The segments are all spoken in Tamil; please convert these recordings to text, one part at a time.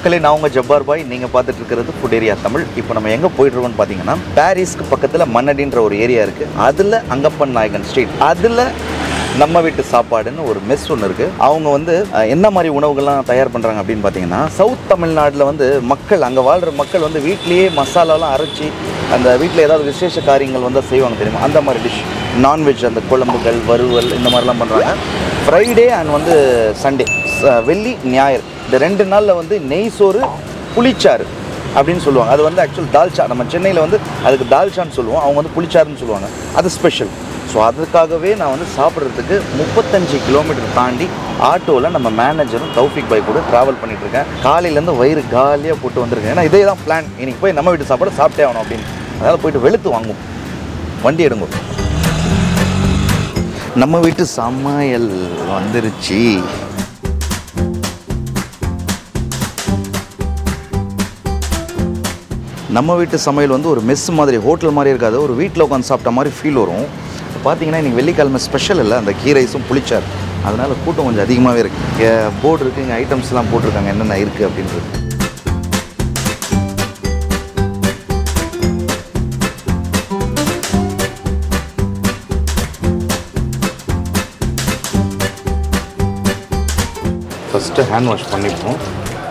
மக்களே, நான் உங்கள் ஜப்பார் பாய். நீங்கள் பார்த்துட்டு இருக்கிறது ஃபுட் ஏரியா தமிழ். இப்போ நம்ம எங்கே போயிட்டுருக்கோம்னு பார்த்தீங்கன்னா, பாரிஸ்க்கு பக்கத்தில் மன்னடின்ற ஒரு ஏரியா இருக்குது. அதில் அங்கப்பன் நாயகன் ஸ்ட்ரீட், அதில் நம்ம வீட்டு சாப்பாடுன்னு ஒரு மெஸ் ஒன்று இருக்குது. அவங்க வந்து என்ன மாதிரி உணவுகள்லாம் தயார் பண்ணுறாங்க அப்படின்னு பார்த்தீங்கன்னா, சவுத் தமிழ்நாட்டில் வந்து மக்கள், அங்கே வாழ்கிற மக்கள் வந்து வீட்லேயே மசாலாலாம் அரைச்சி அந்த வீட்டில் ஏதாவது விசேஷ காரியங்கள் வந்து செய்வாங்க தெரியுமா, அந்த மாதிரி டிஷ். நான்வெஜ், அந்த குழம்புகள், வறுவல், இந்த மாதிரிலாம் பண்ணுறாங்க. ஃப்ரைடே அண்ட் வந்து சண்டே, வெள்ளி ஞாயிறு, இந்த 2 நாளில் வந்து நெய் சோறு புளிச்சாறு அப்படின்னு சொல்லுவாங்க. அது வந்து ஆக்சுவல் தால்ச்சா. நம்ம சென்னையில் வந்து அதுக்கு தால்ச்சான்னு சொல்லுவோம், அவங்க வந்து புளிச்சாருன்னு சொல்லுவாங்க. அது ஸ்பெஷல். ஸோ அதுக்காகவே நான் வந்து சாப்பிட்றதுக்கு 35 கிலோமீட்டர் தாண்டி ஆட்டோவில் நம்ம மேனேஜரும் தௌஃபிக் பாய் கூட ட்ராவல் பண்ணிகிட்ருக்கேன். காலையிலேருந்து வயிறு காலியாக போட்டு வந்திருக்கேன். ஏன்னா இதே தான் பிளான், இன்றைக்கி போய் நம்ம வீட்டு சாப்பாடு சாப்பிட்டே ஆகணும் அப்படின்னு. அதனால் போய்ட்டு வெளுத்து வாங்குவோம். வண்டி எடுங்க. நம்ம வீட்டு சமையல் வந்துருச்சு. நம்ம வீட்டு சமையல் வந்து ஒரு மெஸ் மாதிரி, ஹோட்டல் மாதிரி இருக்காது. ஒரு வீட்டில் உட்காந்து சாப்பிட்ட மாதிரி ஃபீல் வரும். பார்த்தீங்கன்னா இன்றைக்கி வெள்ளிக்கிழமை ஸ்பெஷல் இல்லை, அந்த கீ ரைஸும் புளிச்சார். அதனால் கூட்டம் கொஞ்சம் அதிகமாகவே இருக்குது. இங்கே போர்டு இருக்குது, இங்கே ஐட்டம்ஸ்லாம் போட்டிருக்காங்க என்னென்ன இருக்குது அப்படின்றது. ஃபஸ்ட்டு ஹேண்ட் வாஷ் பண்ணிப்போம்.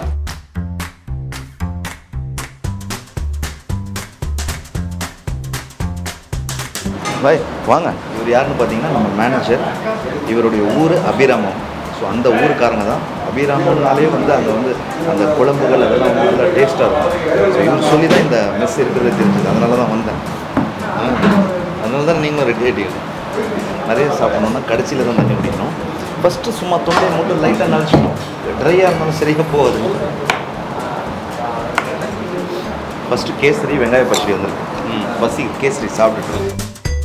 பாய் வாங்க. இவர் யாருன்னு பார்த்தீங்கன்னா நம்ம மேனேஜர். இவருடைய ஊர் அபிராமம். ஸோ அந்த ஊருக்காரங்க தான். அபிராமம்னாலே வந்து அங்கே வந்து அந்த குழம்புகள் அதெல்லாம் வந்து நல்லா டேஸ்ட்டாக இருக்கும். ஸோ இவர் சொல்லி தான் இந்த மெஸ் இருக்கிறது தெரிஞ்சுது. அதனால தான் வந்தேன். அதனால தான் நீங்களும் ரெடி ஆகிட்டீங்க. நிறைய சாப்பிட்ணுன்னா கடைசியில் தான் தண்ணி குடிக்கணும். ஃபஸ்ட்டு சும்மா தொண்டையை மட்டும் லைட்டாக நனைச்சிக்கணும். ட்ரையாக இருந்தாலும் சரியாக போகாது. ஃபஸ்ட்டு கேசரி வெங்காய பச்சடி வந்துருக்கு. பசி கேசரி சாப்பிட்டுட்டு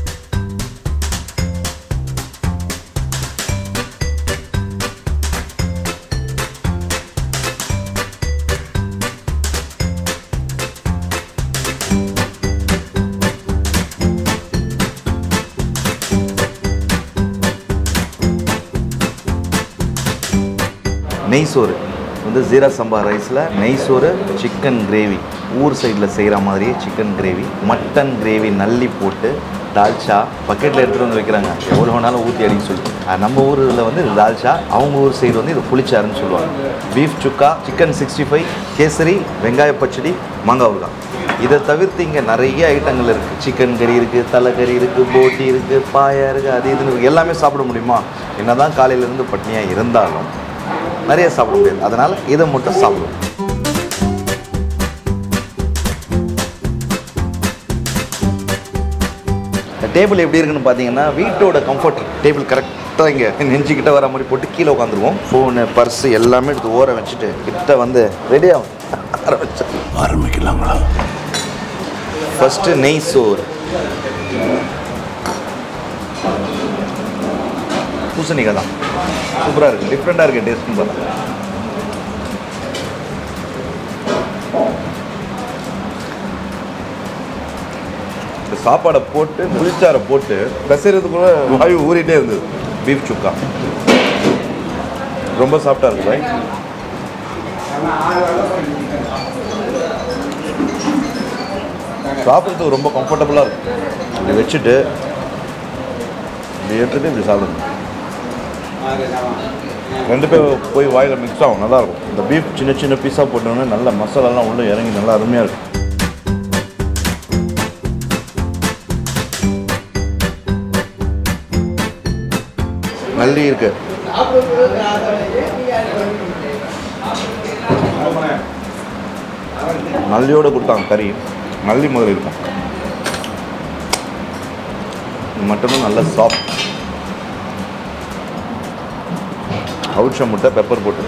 நெய் சோறு வந்து ஜீரா சம்பா ரைஸில் நெய் சோறு, சிக்கன் கிரேவி, ஊர் சைடில் செய்கிற மாதிரியே சிக்கன் கிரேவி, மட்டன் கிரேவி நல்லி போட்டு தால்ச்சா பக்கெட்டில் எடுத்துகிட்டு வந்து வைக்கிறாங்க. எவ்வளோ வேணாலும் ஊற்றி அடிக்க சொல்லி. நம்ம ஊரில் வந்து இது தால்ச்சா, அவங்க ஊர் சைடு வந்து இது புளிச்சாருன்னு சொல்லுவாங்க. பீஃப் சுக்கா, சிக்கன் 65, கேசரி, வெங்காய பச்சடி, மாங்காய் ஊறுகாய். இதை தவிர்த்து இங்கே நிறைய ஐட்டங்கள் இருக்குது. சிக்கன் கறி இருக்குது, தலைக்கறி இருக்குது, போட்டி இருக்குது, பாயா இருக்குது, அது இதுன்னு எல்லாமே சாப்பிட முடியுமா? என்ன தான் காலையிலேருந்து பட்னியாக இருந்தாலும் நிறைய சாப்பிட முடியாது. அதனால் இதை மட்டும் சாப்பிடுவோம். டேபிள் எப்படி இருக்குன்னு பார்த்தீங்கன்னா, வீட்டோட கம்ஃபர்ட் டேபிள் கரெக்டாக இங்கே நெஞ்சுக்கிட்ட வர மாதிரி போட்டு கீழே உட்காந்துருவோம். ஃபோனு, பர்ஸு எல்லாமே எடுத்து ஓர வச்சுட்டு கிட்ட வந்து ரெடியாகும். ஆரம்பிக்கலாங்களா? ஃபஸ்ட்டு நெய் சோறு, பூசணிக்காய் தான் சூப்பராக இருக்குது, டிஃப்ரெண்ட்டாக இருக்குது டேஸ்ட்னு பார்த்தா. இந்த சாப்பாடை போட்டு புளிச்சாரை போட்டு பிசைறதுக்குள்ள வாயு ஊறிட்டே இருந்தது. பீஃப் சுக்கா ரொம்ப சாஃப்டாக இருக்கு பாய். சாப்பிட்றதுக்கு ரொம்ப கம்ஃபர்டபுளாக இருக்கும். இப்படி வச்சுட்டு இப்படி எடுத்துட்டு இப்படி சாப்பிடணும். 2 பேர் போய் வாயில் மிக்ஸ் ஆகும், நல்லாயிருக்கும். இந்த பீஃப் சின்ன சின்ன பீஸாக போட்டோன்னே நல்ல மசாலாலாம் உள்ளே இறங்கி நல்லா அருமையாக இருக்கும். நல்லி இருக்கு, நல்லியோடு கொடுத்தாங்க கறி. நல்லி முதல் இருக்கும். மட்டனும் நல்ல சாஃப்ட். அவுச்ச முட்டை பெப்பர் போட்டு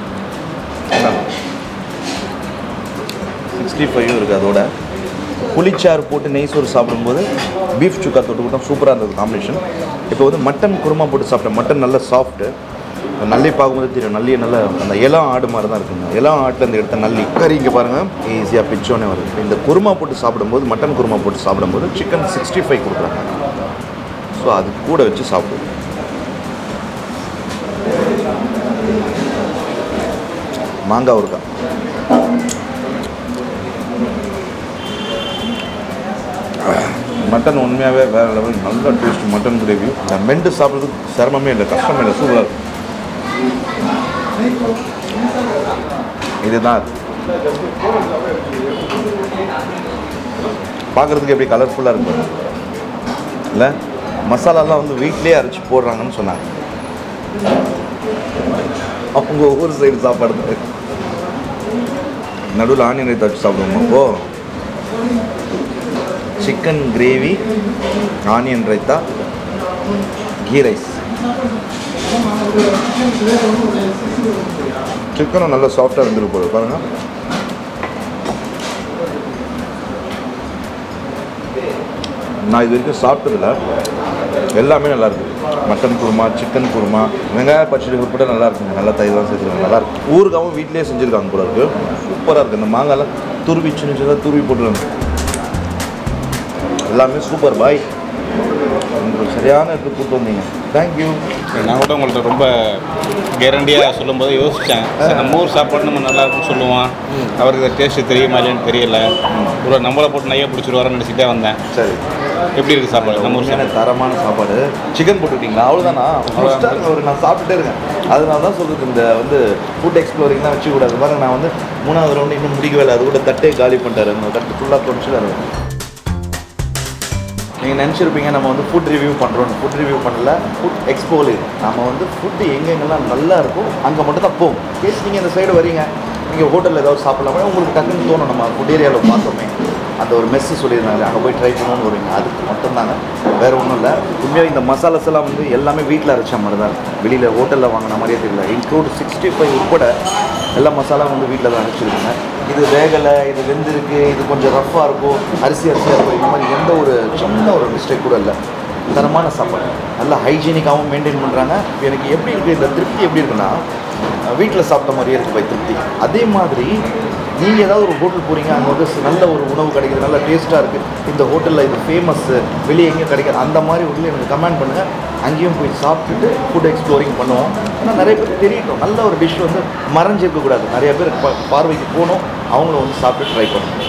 65 இருக்குது. அதோட புளிச்சாறு போட்டு நெய் சோறு சாப்பிடும்போது பீஃப் சுக்கா தொட்டுக்கிட்டோம், சூப்பராக இருந்தது காம்பினேஷன். இப்போ வந்து மட்டன் குருமா போட்டு சாப்பிட்டேன். மட்டன் நல்ல சாஃப்ட்டு. நல்லி பார்க்கும்போது தெரியும், நல்லி நல்ல அந்த இளம் ஆடு மாதிரி தான் இருக்குங்க. இளம் ஆட்டிலேருந்து எடுத்த நல்லி கறி இங்கே பாருங்கள், ஈஸியாக பிச்சோன்னே வருது. இந்த குருமா போட்டு சாப்பிடும்போது, மட்டன் குருமா போட்டு சாப்பிடும்போது சிக்கன் 65 கொடுக்குறாங்க. ஸோ அது கூட வச்சு சாப்பிடுவோம். மாங்காய் ஊறுகாய் மட்டன் உண்மையாகவே வேறு லெவல் நல்ல டேஸ்ட் மட்டன் கிரேவி. இந்த மெண்டு சாப்பிட்றதுக்கு சிரமமே இல்லை, கஷ்டமே இல்லை, சூப்பராக இதுதான் பார்க்குறதுக்கு எப்படி கலர்ஃபுல்லாக இருக்கும் இல்லை. மசாலாலாம் வந்து வீட்லேயே அரைச்சி போடுறாங்கன்னு சொன்னாங்க. அவங்க ஒவ்வொரு சைடு சாப்பாடு நடுவில் ஆனியன் ரைத்தா வச்சு சாப்பிடுவோம். அப்போது chicken gravy, onion raita, ghee rice. சிக்கனும் நல்லா சாஃப்டாக இருந்துட்டு போகுது பாருங்கள். நான் இது வரைக்கும் சாப்பிட்டதில்ல, எல்லாமே நல்லாயிருக்கு. மட்டன் குருமா, சிக்கன் குருமா, வெங்காய பச்சடி உட்பட நல்லா இருக்குங்க. நல்லா தயிர்லாம் சேர்த்துருக்காங்க, நல்லாயிருக்கு. ஊறுகாவும் வீட்டிலேயே செஞ்சுருக்காங்க போல இருக்குது, சூப்பராக இருக்குது. இந்த மாங்காய்லாம் துருவி சின்ன சின்னதாக துருவி போட்டுருக்காங்க. எல்லாமே சூப்பர் பாய். உங்களுக்கு சரியான இடத்துக்கு கூப்பிட்டு வந்தீங்க, தேங்க்யூ. நான் கூட உங்கள்கிட்ட ரொம்ப கேரண்டியாக சொல்லும்போது யோசித்தேன், நம்ம ஊர் சாப்பாடு நம்ம நல்லா இருக்குன்னு சொல்லுவான், அவருக்கு டேஸ்ட்டு தெரியுமா இல்லைன்னு தெரியல, ஒரு நம்மளை போட்டு நையை பிடிச்சிருவாருன்னு நினச்சிட்டே வந்தேன். சரி, எப்படி இருக்குது சாப்பாடு? நம்ம ஊர் தரமான சாப்பாடு. சிக்கன் போட்டுக்கிட்டீங்களா? அவ்வளோதானா? நான் சாப்பிட்டுட்டே இருக்கேன். அதனால தான் சொல்கிறது, இந்த வந்து ஃபுட் எக்ஸ்ப்ளோரிங் தான் வச்சுக்கூடாது பாருங்க. நான் வந்து 3வது ரவுண்டு இன்னும் முடிக்கவே இல்லை, அது கூட தட்டே காலி பண்ணிட்டாரு. அந்த தட்டு ஃபுல்லாக தொலைச்சிட்டாரு. நீங்கள் நினச்சிருப்பீங்க நம்ம வந்து ஃபுட் ரிவ்யூ பண்ணுறோம். ஃபுட் ரிவ்யூ பண்ணல, ஃபுட் எக்ஸ்ப்ளோர். நம்ம வந்து ஃபுட்டு எங்கெங்கெல்லாம் நல்லா இருக்கும் அங்கே மட்டும் தான் போகும். கேஸ் நீங்கள் இந்த சைடு வரீங்க, நீங்கள் ஹோட்டலில் ஏதாவது சாப்பிடலாமே உங்களுக்கு டக்குன்னு தோணும், நம்ம ஃபுட் ஏரியாவில் பார்த்தோமே அந்த ஒரு மெஸ்ஸு சொல்லியிருந்தாங்க, அங்கே போய் ட்ரை பண்ணணும்னு வருவீங்க. அதுக்கு மட்டும்தாங்க, வேறு ஒன்றும் இல்லை. உண்மையாக இந்த மசாலாஸ் எல்லாம் வந்து எல்லாமே வீட்டில் அரைச்ச மாதிரி தான் இருக்கும், வெளியில் ஹோட்டலில் வாங்கின மாதிரியே தெரியல. இன்க்ளூட் 65 உட்பட எல்லா மசாலா வந்து வீட்டில் தான் அரைச்சிருக்குங்க. இது வேகலை, இது வெந்திருக்கு, இது கொஞ்சம் ரஃப்பாக இருக்கும், அரிசியாக இருக்கும், இந்த மாதிரி எந்த ஒரு சின்ன ஒரு மிஸ்டேக் கூட இல்லை. தரமான சாப்பாடு, நல்லா ஹைஜீனிக்காகவும் மெயின்டைன் பண்ணுறாங்க. எனக்கு எப்படி இருக்குது இந்த திருப்தி எப்படி இருக்குன்னா, வீட்டில் சாப்பிட்ட மாதிரியே இருக்குது பை திருப்தி. அதே மாதிரி நீங்கள் ஏதாவது ஒரு ஹோட்டல் போகிறீங்க, அங்கே வந்து நல்ல ஒரு உணவு கிடைக்குது, நல்ல டேஸ்ட்டாக இருக்குது, இந்த ஹோட்டலில் இது ஃபேமஸ்ஸு, வெளியே எங்கேயும் கிடைக்காது, அந்த மாதிரி ஹோட்டலில் எனக்கு கமெண்ட் பண்ணுங்கள். அங்கேயும் போய் சாப்பிட்டுட்டு ஃபுட் எக்ஸ்ப்ளோரிங் பண்ணுவோம். ஆனால் நிறைய பேர் தெரியட்டும், நல்ல ஒரு டிஷ் வந்து மறைஞ்சிருக்கக்கூடாது. நிறைய பேர் பார்வைக்கு போகணும், அவங்களும் வந்து சாப்பிட்டு ட்ரை பண்ணணும்.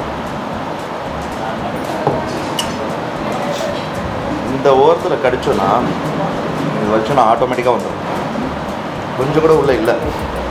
இந்த ஓரத்தில் கடிச்சோன்னா இது வச்சோன்னா ஆட்டோமேட்டிக்காக வந்துடும், கொஞ்சம் கூட உள்ள இல்லை.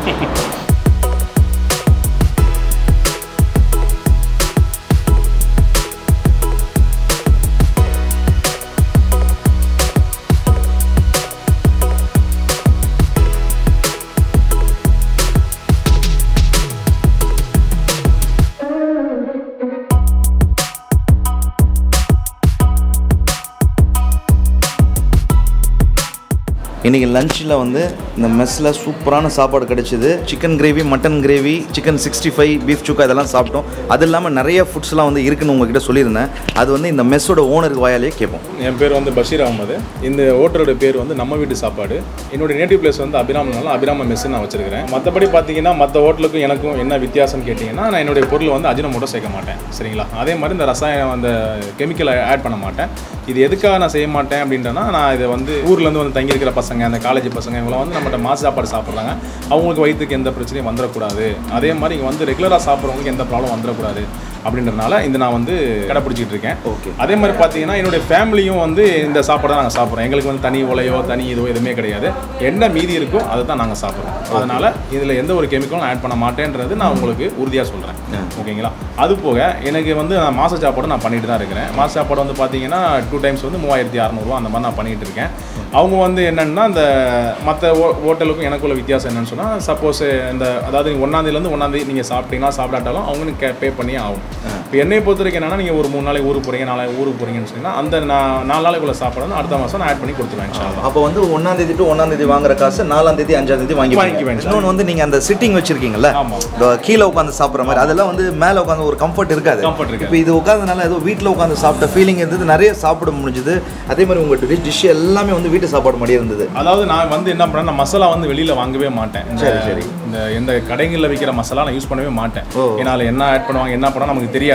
இன்றைக்கி லஞ்சில் வந்து இந்த மெஸ்ஸில் சூப்பரான சாப்பாடு கிடச்சிது. Chicken gravy, mutton gravy, chicken 65, beef சுக்கா இதெல்லாம் சாப்பிட்டோம். அது இல்லாமல் நிறைய ஃபுட்ஸ்லாம் வந்து இருக்குன்னு உங்ககிட்ட சொல்லியிருந்தேன். அது வந்து இந்த மெஸ்ஸோட ஓனருக்கு வாயாலேயே கேட்போம். என் பேர் வந்து பஷீர் அகமது. இந்த ஹோட்டலோட பேர் வந்து நம்ம வீட்டு சாப்பாடு. என்னோட நேட்டிவ் பிளேஸ் வந்து அபிராமனால அபிராம மெஸ்ஸு நான் வச்சிருக்கிறேன். மற்றபடி பார்த்தீங்கன்னா மற்ற ஹோட்டலுக்கும் எனக்கும் என்ன வித்தியாசம்னு கேட்டிங்கன்னா, நான் என்னுடைய பொருள் வந்து அஜினமோட்டோ சேர்க்க மாட்டேன், சரிங்களா? அதே மாதிரி இந்த ரசாயனம் அந்த கெமிக்கலை ஆட் பண்ண மாட்டேன். இது எதுக்காக நான் செய்ய மாட்டேன் அப்படின்றனா, நான் இதை வந்து ஊர்லேருந்து வந்து தங்கியிருக்கிற பசங்க, அந்த காலேஜ் பசங்க இவங்களாம் வந்து நம்மகிட்ட மாசு சாப்பாடு சாப்பிட்றாங்க, அவங்களுக்கு வயிற்றுக்கு எந்த பிரச்சனையும் வந்துடக்கூடாது. அதே மாதிரி இங்கே வந்து ரெகுலராக சாப்பிட்றவங்களுக்கு எந்த ப்ராப்ளம் வந்துடக்கூடாது அப்படின்றதுனால இந்த நான் வந்து கடைப்பிடிச்சிட்டு இருக்கேன். ஓகே. அதே மாதிரி பார்த்தீங்கன்னா என்னுடைய ஃபேமிலியும் வந்து இந்த சாப்பாடு தான் நாங்கள் சாப்பிட்றோம். எங்களுக்கு வந்து தனி உலையோ தனி இதுவோ எதுவுமே கிடையாது. என்ன மீதி இருக்கோ அதை தான் நாங்கள் சாப்பிட்றோம். அதனால் இதில் எந்த ஒரு கெமிக்கலும் ஆட் பண்ண மாட்டேன்றது நான் உங்களுக்கு உறுதியாக சொல்கிறேன். ஓகேங்களா? அது போக எனக்கு வந்து நான் மாச சாப்பாடு நான் பண்ணிட்டு தான் இருக்கிறேன். மாச சாப்பாடு வந்து பார்த்தீங்கன்னா 2 டைம்ஸ் வந்து 3600 அந்த மாதிரி நான் பண்ணிகிட்டு இருக்கேன். அவங்க வந்து என்னென்னா, இந்த மற்ற ஹோட்டலுக்கும் எனக்குள்ள வித்தியாசம் என்னென்னு சொன்னால், சப்போஸ் இந்த அதாவது 1ஆந்தேதிலேருந்து 1ஆந்தேதி நீங்கள் சாப்பிட்டீங்கன்னா சாப்பிடாட்டாலும் அவங்களுக்கு பே பண்ணி ஆகும். இப்போ என்னை பொறுத்த வரைக்கும் என்னன்னா, நீங்கள் ஒரு 3 நாளைக்கு ஊருக்கு போகிறீங்க, 4 நாளைக்கு ஊருக்கு போகிறீங்கன்னு சொன்னீங்கன்னா, அந்த 4 நாளைக்குள்ள சாப்பாடு அடுத்த மாதம் நான் ஆட் பண்ணி கொடுத்துருவேன். அப்போ வந்து 1ஆந்தேதி டு 1ஆந்தேதி வாங்குற காசு 4ஆந்தேதி 5ஆந்தேதி வாங்கிக்குவேன். இன்னொன்று வந்து நீங்கள் அந்த சிட்டிங் வச்சிருக்கீங்கல்ல, கீழே உட்காந்து சாப்பிட்ற மாதிரி, அதெல்லாம் வந்து மேலே உட்காந்து ஒரு கம்ஃபர்ட் இருக்காது. இப்போ இது உட்காந்தனால ஏதோ வீட்டில் உட்காந்து சாப்பிட்ட ஃபீலிங் இருந்தது, நிறைய சாப்பிட முடிஞ்சுது. அதே மாதிரி உங்கள் டிஷ் எல்லாமே வந்து வீட்டு சாப்பாடு மாதிரியே இருந்தது. அதாவது நான் வந்து என்ன பண்ணேன், நான் மசாலா வந்து வெளியில் வாங்கவே மாட்டேன். சரி, இந்த எந்த கடைகளில் விற்கிற மசாலா நான் யூஸ் பண்ணவே மாட்டேன். ஏன்னா அதில் என்ன ஆட் பண்ணுவாங்க என்ன பண்ணால் நமக்கு தெரியாது.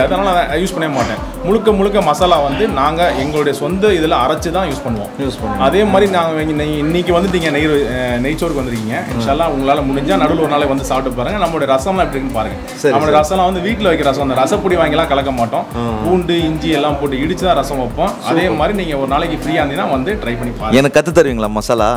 பிடிக்காது, அதனால் நான் யூஸ் பண்ணவே மாட்டேன். முழுக்க மசாலா வந்து நாங்கள் எங்களுடைய சொந்த இதில் அரைச்சி தான் யூஸ் பண்ணுவோம். அதே மாதிரி நாங்கள் இன்னைக்கு வந்துட்டீங்க நெய்ச்சோருக்கு வந்திருக்கீங்க. இன்ஷால்லா உங்களால் முடிஞ்சால் நடுவில் ஒரு நாளை வந்து சாப்பிட்டு பாருங்கள். நம்மளுடைய ரசம்லாம் எப்படி இருக்குன்னு பாருங்கள். நம்மளுடைய ரசம்லாம் வந்து வீட்டில் வைக்கிற ரசம், அந்த ரசப்பொடி வாங்கிலாம் கலக்க மாட்டோம். பூண்டு இஞ்சி எல்லாம் போட்டு இடிச்சு தான் ரசம் வைப்போம். அதே மாதிரி நீங்கள் ஒரு நாளைக்கு ஃப்ரீயாக இருந்தீங்கன்னா வந்து ட்ரை பண்ணி பாருங்கள். எனக்கு கற்று தருவீங்களா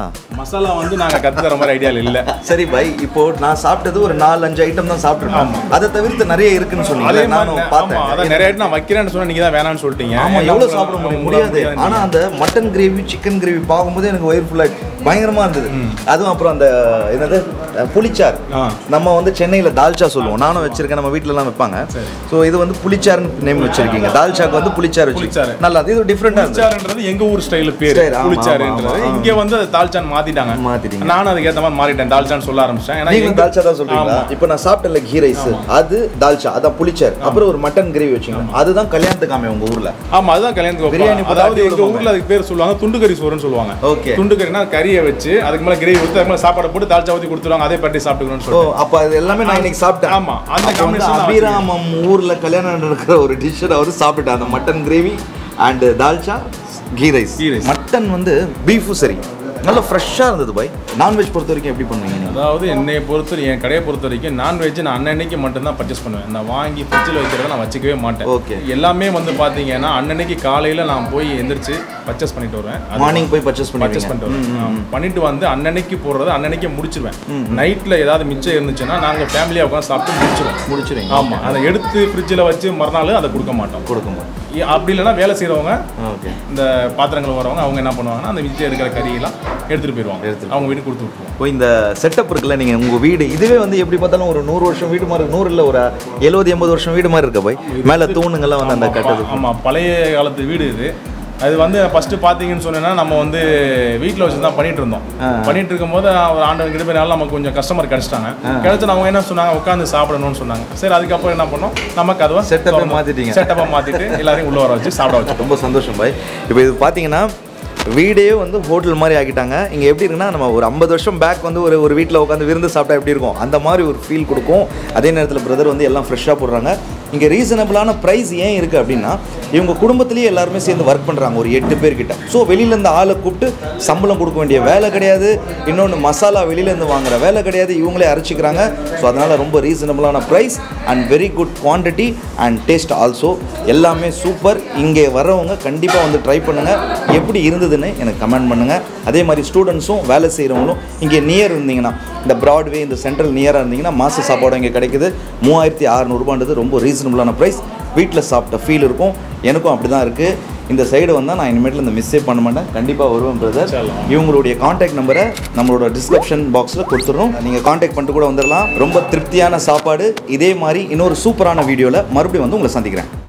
மசாலா வந்து நாங்கள் கற்று தர மாதிரி ஐடியா இல்லை. சரி பாய், இப்போ நான் சாப்பிட்டது ஒரு 4-5 ஐட்டம் தான் சாப்பிட்ருக்கேன். அதை தவிர்த்து நிறைய இருக்குன்னு சொன்னீங்க. அதே மாதிரி பார்த்தேன், அதான் நிறைய ஐட்டம் நான் வைக்கிறேன்னு சொன்னால் நீங்கள் தான் வேணான்னு சொல்லிட்டீங்க. ஆமாம், எவ்வளோ சாப்பிட முடியாது. ஆனால் அந்த மட்டன் கிரேவி சிக்கன் கிரேவி பார்க்கும்போது எனக்கு வயிறு ஃபுல்லாக பயங்கரமாக இருந்தது. அதுவும் அப்புறம் அந்த என்னது புளிச்சார், நம்ம வந்து சென்னையில் தால்ச்சா சொல்லுவோம், நானும் வச்சிருக்கேன், நம்ம வீட்டிலலாம் வைப்பாங்க. ஸோ இது வந்து புளிச்சார்னு நேம் வச்சிருக்கீங்க. தால்ச்சாக்கு வந்து புளிச்சார் வச்சு நல்லா, இது டிஃப்ரெண்டாக புளிச்சார்ன்றது எங்க ஊர் ஸ்டைல் பேர் புளிச்சார்ன்றது. இங்கே வந்து அது தால்ச்சான் மாத்திட்டாங்க. நானும் அதுக்கேற்ற மாதிரி மாறிட்டேன், தால்ச்சான்னு சொல்ல ஆரம்பிச்சேன். நீங்க தால்ச்சா தான் சொல்றீங்களா? இப்போ நான் சாப்பிட்டல கீ ரைஸ், அது தால்ச்சா, அதான் புளிச்சார். அப்புறம் ஒரு மட்டன் கிரேவி வச்சீங்க, அதுதான் கல்யாணத்துக்காமே உங்க ஊர்ல? ஆமா, அதுதான் கல்யாணத்துக்கு பிரியாணி. அதாவது எங்க ஊர்ல அதுக்கு பேர் சொல்லுவாங்க துண்டு கறி சோறுன்னு சொல்லுவாங்க. ஓகே, துண்டு கறினா கறியை வச்சு அதுக்கு மேல கிரேவி ஊற்றி அதுக்கு மேல சாப்பாடு போட்டு தால்ச்சா ஊற்றி கொடுத்துருவாங்க. அதே பட்டி சாப்பிட்டுக்கணும்னு சொல்லுவாங்க. அப்போ அது எல்லாமே நான் இன்னைக்கு சாப்பிட்டேன். ஆமா, அந்த காம்பினேஷன் அபிராமம் ஊர்ல கல்யாணம் நடக்கிற ஒரு டிஷ் அவர் சாப்பிட்டேன், அந்த மட்டன் கிரேவி அண்ட் தால்ச்சா கீ ரைஸ். மட்டன் வந்து பீஃபும் சரி நல்லா ஃப்ரெஷ்ஷாக இருந்தது பாய். நான்வெஜ் பொறுத்த வரைக்கும் எப்படி பண்ணுவீங்க? அதாவது என்னையை பொறுத்த என் கடையை பொறுத்த வரைக்கும் நான்வெஜ் நான் அன்னன்னைக்கு மட்டும்தான் பர்ச்சேஸ் பண்ணுவேன். நான் வாங்கி ஃப்ரிட்ஜில் வைக்கிறத நான் வச்சுக்கவே மாட்டேன். ஓகே, எல்லாமே வந்து பார்த்தீங்கன்னா அன்னன்னைக்கு காலையில் நான் போய் எந்திரிச்சு பர்ச்சேஸ் பண்ணிட்டு வருவேன். மார்னிங் போய் பர்ச்சேஸ் பண்ணிட்டு வருவேன். பண்ணிட்டு வந்து அன்னன்னைக்கு போடுறது அன்னன்னைக்கே முடிச்சிருவேன். நைட்டில் ஏதாவது மிச்சம் இருந்துச்சுன்னா நாங்கள் ஃபேமிலியாக உட்காந்து சாப்பிட்டு முடிச்சிருவேன். ஆமாம், அதை எடுத்து ஃப்ரிட்ஜில் வச்சு மறுநாள் அதை கொடுக்க மாட்டோம். அப்படி இல்லைன்னா வேலை செய்கிறவங்க, இந்த பாத்திரங்கள் வரவங்க, அவங்க என்ன பண்ணுவாங்கன்னா அந்த மிச்சம் இருக்கிற கறியெல்லாம் எடுத்துகிட்டு போயிடுவாங்க, அவங்க வீட்டுக்கு கொடுத்து விட்டுருவோம். இப்போ இந்த செட்டப் இருக்குல்ல, நீங்கள் உங்கள் வீடு இதுவே வந்து எப்படி பார்த்தாலும் ஒரு 100 வருஷம் வீடு மாதிரி, 100 இல்லை ஒரு 70-80 வருஷம் வீடு மாதிரி இருக்க போய் மேலே தூணுங்கள்லாம் வந்து அந்த கட்டது. ஆமாம், பழைய காலத்து வீடு இது. அது வந்து ஃபஸ்ட்டு பார்த்தீங்கன்னு சொன்னேன்னா நம்ம வந்து வீட்டில் வச்சு தான் பண்ணிட்டு இருந்தோம். பண்ணிட்டு இருக்கும்போது ஒரு ஆண்டவன் கிட்ட போய் நமக்கு கொஞ்சம் கஸ்டமர் கிடச்சிட்டாங்க. கிடச்சி அவங்க என்ன சொன்னாங்க, உட்காந்து சாப்பிடணும்னு சொன்னாங்க. சரி, அதுக்கப்புறம் என்ன பண்ணோம், நமக்கு அதுவும் செட்டப்பாக மாற்றிட்டு எல்லாரையும் உள்ளே வர வச்சு சாப்பிட வச்சு. ரொம்ப சந்தோஷம் பாய். இப்போ இது பார்த்தீங்கன்னா வீடே வந்து ஹோட்டல் மாதிரி ஆக்கிட்டாங்க. இங்கே எப்படி இருக்குன்னா, நம்ம ஒரு 50 வருஷம் பேக் வந்து ஒரு வீட்டில் உட்காந்து விருந்து சாப்பிட்டா எப்படி இருக்கும், அந்த மாதிரி ஒரு ஃபீல் கொடுக்கும். அதே நேரத்தில் பிரதர் வந்து எல்லாம் ஃப்ரெஷ்ஷாக போடுறாங்க. இங்கே ரீசனபிளான ப்ரைஸ் ஏன் இருக்குது அப்படின்னா, இவங்க குடும்பத்திலேயே எல்லாருமே சேர்ந்து ஒர்க் பண்ணுறாங்க, ஒரு 8 பேர்கிட்ட. ஸோ வெளியிலேருந்து ஆளை கூப்பிட்டு சம்பளம் கொடுக்க வேண்டிய வேலை கிடையாது. இன்னொன்று மசாலா வெளியிலேருந்து வாங்குற வேலை கிடையாது, இவங்களே அரைச்சிக்கிறாங்க. ஸோ அதனால் ரொம்ப ரீசனபிளான price and very good quantity and taste also, எல்லாமே சூப்பர். இங்கே வர்றவங்க கண்டிப்பாக வந்து ட்ரை பண்ணுங்கள். எப்படி இருந்ததுன்னு எனக்கு கமெண்ட் பண்ணுங்கள். அதே மாதிரி ஸ்டூடெண்ட்ஸும் வேலை செய்கிறவங்களும் இங்கே நியர் இருந்தீங்கன்னா, இந்த ப்ராட்வே இந்த சென்ட்ரல் நியராக இருந்தீங்கன்னா மாத சாப்பாடு இங்கே கிடைக்குது. 3600 ரொம்ப ரீசனபிளான ப்ரைஸ். வீட்டில் சாப்பிட்ட ஃபீல் இருக்கும். எனக்கும் அப்படி தான் இருக்குது. இந்த சைடு வந்தால் நான் இனிமேட்டில் இந்த மிஸ்ஸே பண்ண மாட்டேன், கண்டிப்பாக வருவேன் பிரதர். இவங்களுடைய காண்டாக்ட் நம்பரை நம்மளோட டிஸ்கிரிப்ஷன் பாக்ஸில் கொடுத்துட்றோம், நீங்கள் காண்டாக்ட் பண்ணிட்டு கூட வந்துடலாம். ரொம்ப திருப்தியான சாப்பாடு. இதே மாதிரி இன்னொரு சூப்பரான வீடியோவில் மறுபடியும் வந்து உங்களை சந்திக்கிறேன்.